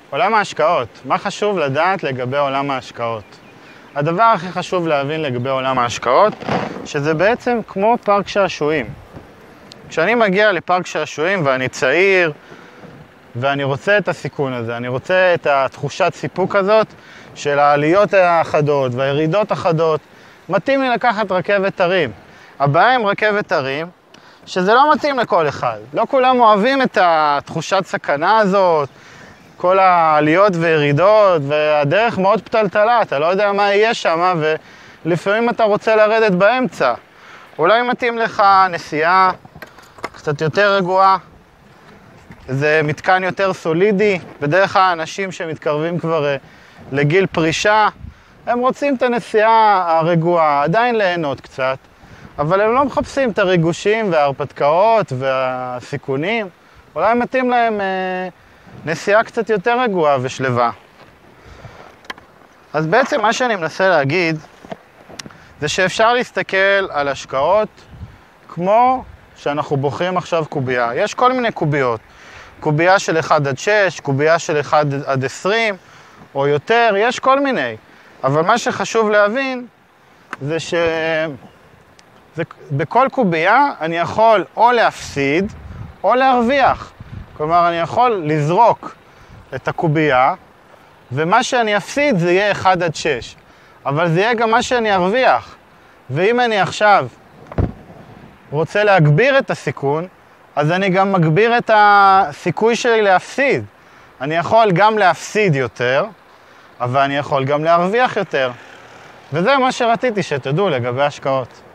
עולם ההשקעות. מה חשוב לדעת לגבי עולם ההשקעות? הדבר הכי חשוב להבין לגבי עולם ההשקעות, שזה בעצם כמו פארק שעשועים. כשאני מגיע לפארק שעשועים ואני צעיר, ואני רוצה את הסיכון הזה, אני רוצה את התחושת סיפוק הזאת של העליות החדות והירידות החדות, מתאים לי לקחת רכבת הרים. הבעיה עם רכבת הרים, שזה לא מתאים לכל אחד. לא כולם אוהבים את התחושת סכנה הזאת, כל העליות וירידות, והדרך מאוד פתלתלה, אתה לא יודע מה יהיה שם, ולפעמים אתה רוצה לרדת באמצע. אולי מתאים לך נסיעה קצת יותר רגועה, זה מתקן יותר סולידי, בדרך כלל אנשים שמתקרבים כבר לגיל פרישה, הם רוצים את הנסיעה הרגועה, עדיין ליהנות קצת, אבל הם לא מחפשים את הריגושים וההרפתקאות והסיכונים, אולי מתאים להם נסיעה קצת יותר רגועה ושלווה. אז בעצם מה שאני מנסה להגיד, זה שאפשר להסתכל על השקעות כמו שאנחנו בוחרים עכשיו קובייה. יש כל מיני קוביות. קובייה של 1 עד 6, קובייה של 1 עד 20, או יותר, יש כל מיני. אבל מה שחשוב להבין, זה שבכל קובייה אני יכול או להפסיד, או להרוויח. כלומר, אני יכול לזרוק את הקובייה, ומה שאני אפסיד זה יהיה 1 עד 6. אבל זה יהיה גם מה שאני ארוויח. ואם אני עכשיו רוצה להגביר את הסיכון, אז אני גם מגביר את הסיכוי שלי להפסיד. אני יכול גם להפסיד יותר, אבל אני יכול גם להרוויח יותר. וזה מה שרציתי שתדעו לגבי השקעות.